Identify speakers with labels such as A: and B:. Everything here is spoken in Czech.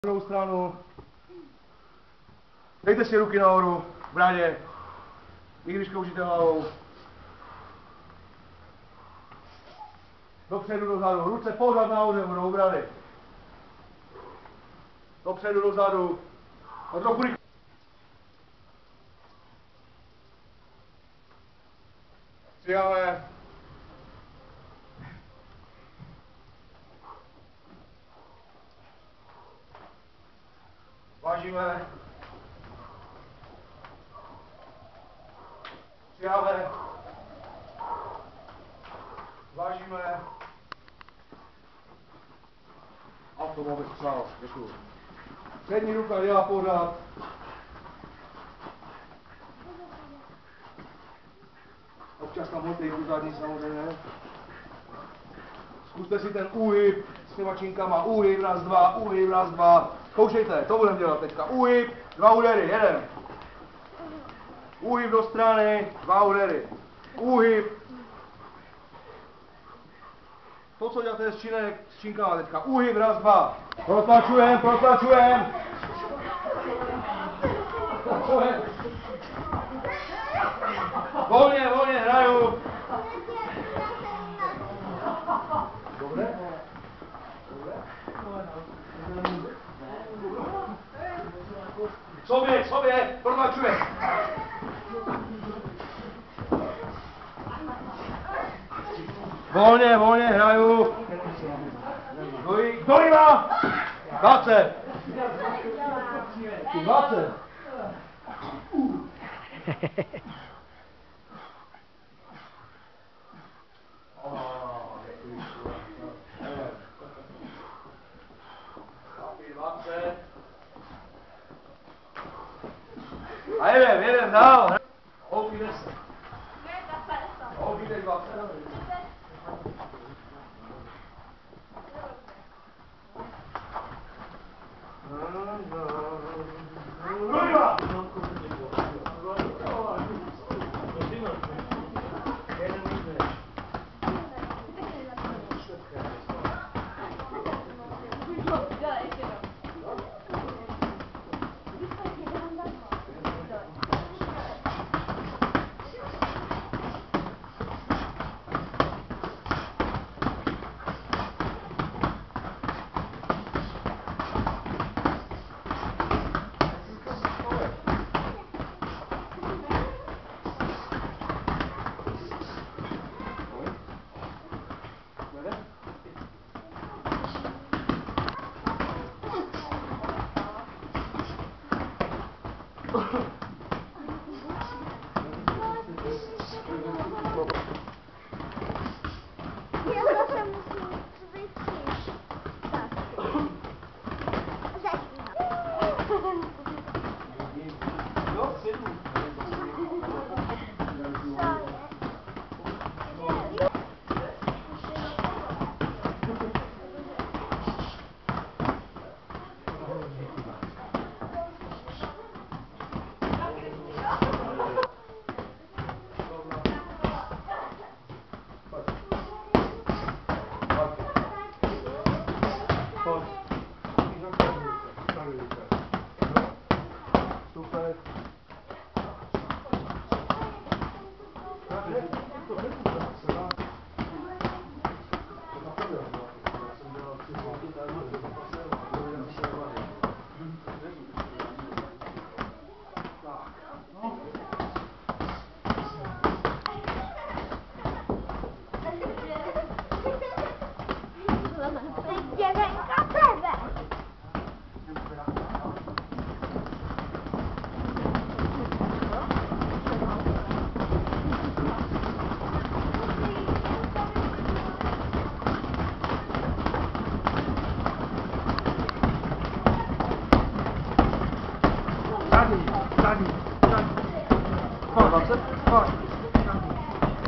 A: Druhou stranu. Dejte si ruky nahoru, v brádě. I když kouříte hlavou. Dopředu, dozadu. Ruce pořád nahoře budou brady. Dopředu, dozadu. A trochu rychle. Stříháme. Vážíme. Stříháme. Vážíme. A to máme střál. Děkuju. Přední ruka dělá pořád. Občas tam hodí tu zadní samozřejmě. Zkuste si ten úhyb s těma činkama. Úhyb, raz, dva, úhyb, raz, dva. Zkoušejte, to budeme dělat teďka. Úhyb, dva údery, jeden. Úhyb do strany, dva údery. Úhyb. To, co děláte s činkama teďka. Úhyb, raz, dva. Protlačujem, protlačujem. Volně, volně, hraju. Dobře? K sobě, protlačuje. Volně, volně, hraju. Kdo jí má? 20. 20. A jedem dál. Holky 10. Holky 20. Super. Zadní. Chodź.